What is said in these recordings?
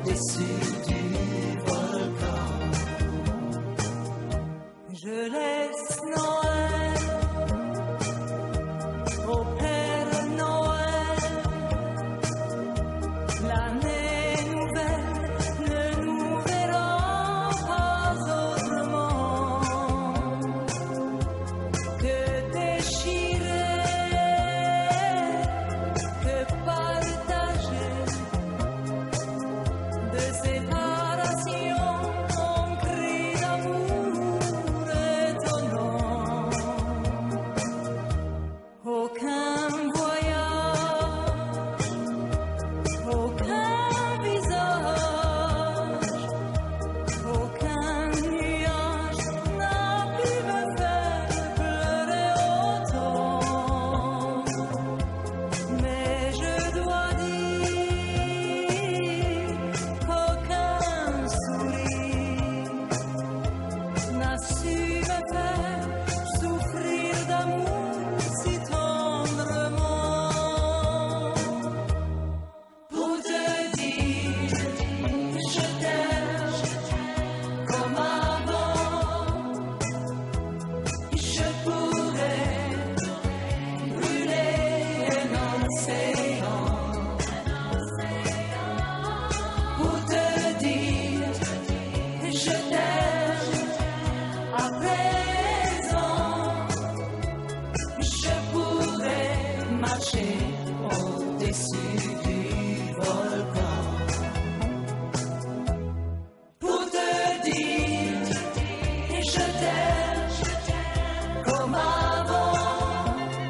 au-dessus du volcan. Je laisse Noël au Père Noël. L'année nouvelle ne nous verra pas autrement que déchirer, que partager. De séparation, on crie d'amour étonnant. Aucun voyage, aucun visage, aucun nuage n'a pu me faire pleurer autant. Mais je dois dire qu'aucun sourire n'a su me faire souffrir d'amour si tendrement. Pour te dire je t'aime comme avant, je pourrais brûler un océan. Pour te dire je t'aime à présent, je pourrais marcher au-dessus du volcan. Pour te dire je t'aime comme avant,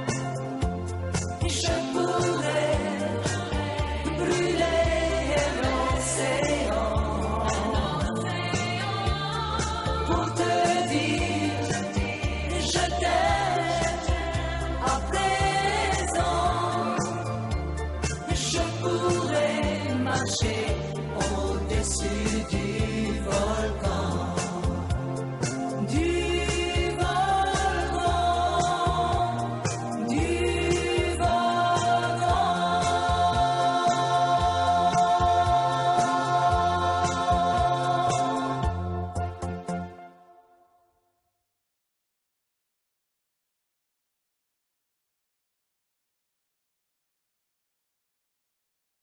je pourrais brûler un océan. Pour te dire je t'aime à présent, je pourrais marcher au-dessus du